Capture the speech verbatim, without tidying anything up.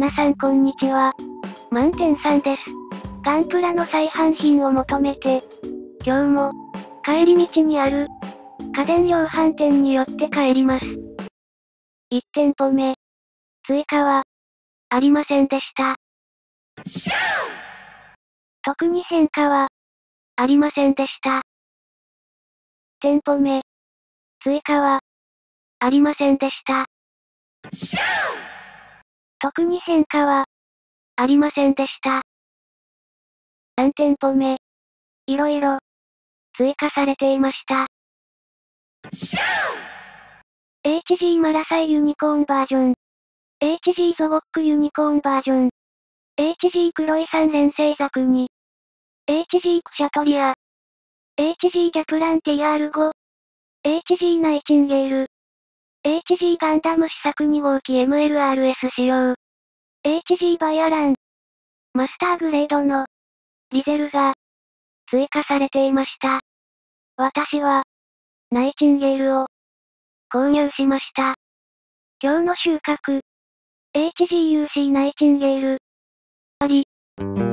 皆さんこんにちは。満点さんです。ガンプラの再販品を求めて、今日も、帰り道にある、家電量販店に寄って帰ります。いち店舗目。追加は、ありませんでした。特に変化は、ありませんでした。店舗目。追加は、ありませんでした。特に変化は、ありませんでした。さん店舗目。いろいろ、追加されていました。エイチジー マラサイユニコーンバージョン。エイチジー ゾゴックユニコーンバージョン。エイチジー 黒い三連星ザクに。エイチジー クシャトリア。エイチジー ジャプラン ティーアールファイブ。エイチジー ナイチンゲール。エイチジー ガンダム試作に号機 エムエルアールエス 仕様。エイチジー バイアラン。マスターグレードの、リゼルが、追加されていました。私は、ナイチンゲールを、購入しました。今日の収穫。エイチジーユーシー ナイチンゲール。あり。